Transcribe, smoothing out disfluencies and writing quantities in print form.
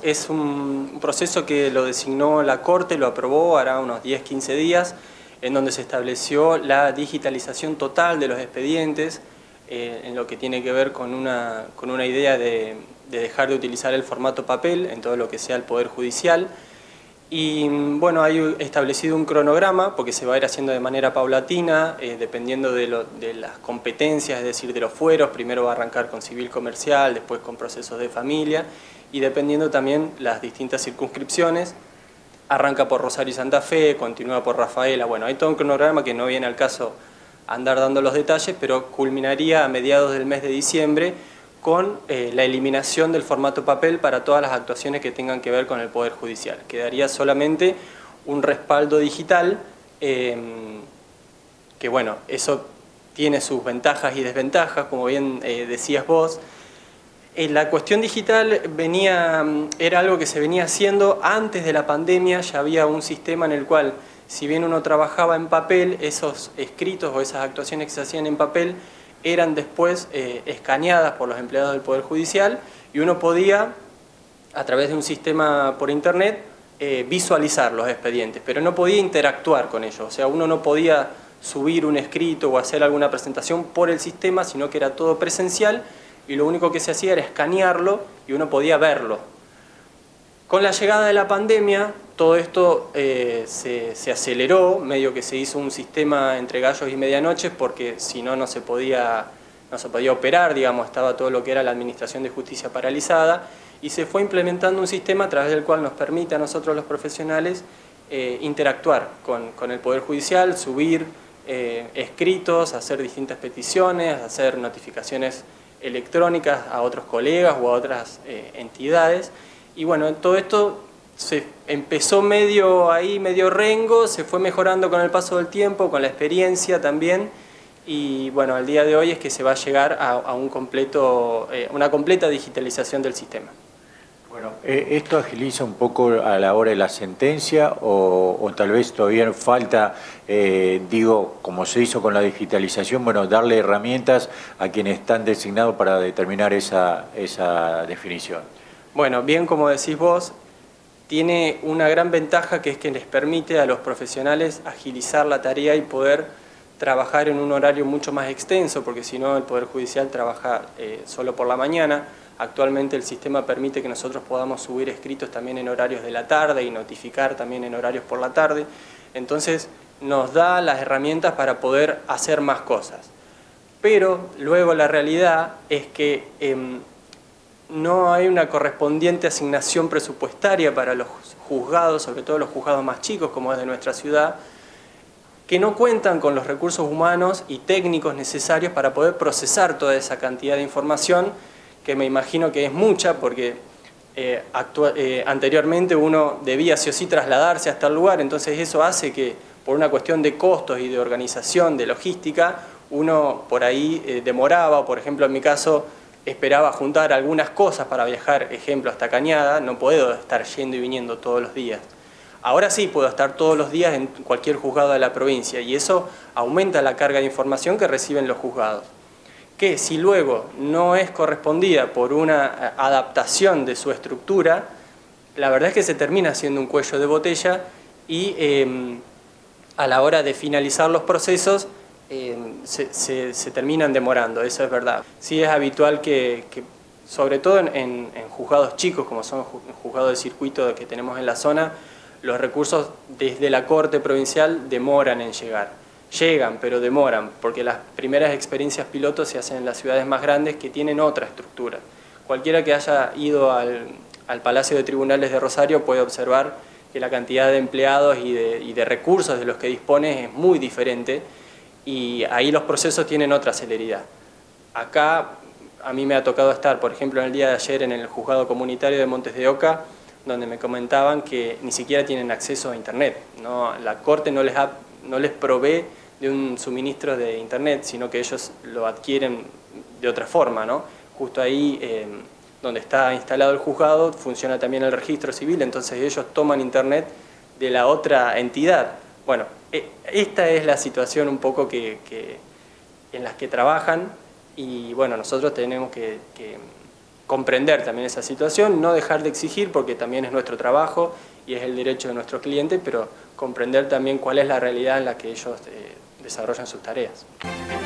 es un proceso que lo designó la Corte, lo aprobó hará unos 10-15 días, en donde se estableció la digitalización total de los expedientes, en lo que tiene que ver con una idea de dejar de utilizar el formato papel en todo lo que sea el Poder Judicial. Y bueno, hay establecido un cronograma, porque se va a ir haciendo de manera paulatina, dependiendo de las competencias, es decir, de los fueros. Primero va a arrancar con civil comercial, después con procesos de familia, y dependiendo también las distintas circunscripciones. Arranca por Rosario y Santa Fe, continúa por Rafaela. Bueno, hay todo un cronograma que no viene al caso andar dando los detalles, pero culminaría a mediados del mes de diciembre con la eliminación del formato papel para todas las actuaciones que tengan que ver con el Poder Judicial. Quedaría solamente un respaldo digital, que bueno, eso tiene sus ventajas y desventajas, como bien decías vos. La cuestión digital era algo que se venía haciendo antes de la pandemia. Ya había un sistema en el cual, si bien uno trabajaba en papel, esos escritos o esas actuaciones que se hacían en papel eran después escaneadas por los empleados del Poder Judicial, y uno podía, a través de un sistema por internet, visualizar los expedientes, pero no podía interactuar con ellos. O sea, uno no podía subir un escrito o hacer alguna presentación por el sistema, sino que era todo presencial, y lo único que se hacía era escanearlo y uno podía verlo. Con la llegada de la pandemia, todo esto se aceleró, medio que se hizo un sistema entre gallos y medianoches, porque si no, no se podía operar, digamos, estaba todo lo que era la Administración de Justicia paralizada, y se fue implementando un sistema a través del cual nos permite a nosotros los profesionales interactuar con el Poder Judicial, subir escritos, hacer distintas peticiones, hacer notificaciones electrónicas a otros colegas o a otras entidades. Y bueno, todo esto se empezó medio rengo, se fue mejorando con el paso del tiempo, con la experiencia también, y bueno, al día de hoy es que se va a llegar a una completa digitalización del sistema. Bueno, ¿esto agiliza un poco a la hora de la sentencia o tal vez todavía falta, como se hizo con la digitalización, bueno, darle herramientas a quienes están designados para determinar esa definición? Bueno, bien como decís vos, tiene una gran ventaja, que es que les permite a los profesionales agilizar la tarea y poder trabajar en un horario mucho más extenso, porque si no el Poder Judicial trabaja solo por la mañana. Actualmente el sistema permite que nosotros podamos subir escritos también en horarios de la tarde y notificar también en horarios por la tarde. Entonces nos da las herramientas para poder hacer más cosas. Pero luego la realidad es que no hay una correspondiente asignación presupuestaria para los juzgados, sobre todo los juzgados más chicos como es de nuestra ciudad, que no cuentan con los recursos humanos y técnicos necesarios para poder procesar toda esa cantidad de información, que me imagino que es mucha, porque anteriormente uno debía sí o sí trasladarse hasta el lugar. Entonces eso hace que, por una cuestión de costos y de organización, de logística, uno por ahí demoraba. Por ejemplo, en mi caso, esperaba juntar algunas cosas para viajar, ejemplo, hasta Cañada. No puedo estar yendo y viniendo todos los días. Ahora sí puedo estar todos los días en cualquier juzgado de la provincia, y eso aumenta la carga de información que reciben los juzgados, que si luego no es correspondida por una adaptación de su estructura, la verdad es que se termina haciendo un cuello de botella, y a la hora de finalizar los procesos se terminan demorando. Eso es verdad. Sí es habitual que sobre todo en juzgados chicos, como son juzgados de circuito que tenemos en la zona, los recursos desde la Corte Provincial demoran en llegar. Llegan, pero demoran, porque las primeras experiencias pilotos se hacen en las ciudades más grandes, que tienen otra estructura. Cualquiera que haya ido al Palacio de Tribunales de Rosario puede observar que la cantidad de empleados y de recursos de los que dispone es muy diferente, y ahí los procesos tienen otra celeridad. Acá a mí me ha tocado estar, por ejemplo, en el día de ayer en el juzgado comunitario de Montes de Oca, donde me comentaban que ni siquiera tienen acceso a internet, ¿no? La Corte no les provee de un suministro de internet, sino que ellos lo adquieren de otra forma, ¿no? Justo ahí donde está instalado el juzgado funciona también el registro civil, entonces ellos toman internet de la otra entidad. Bueno, esta es la situación un poco en las que trabajan, y bueno, nosotros tenemos que comprender también esa situación, no dejar de exigir porque también es nuestro trabajo y es el derecho de nuestros clientes, pero comprender también cuál es la realidad en la que ellos desarrollan sus tareas.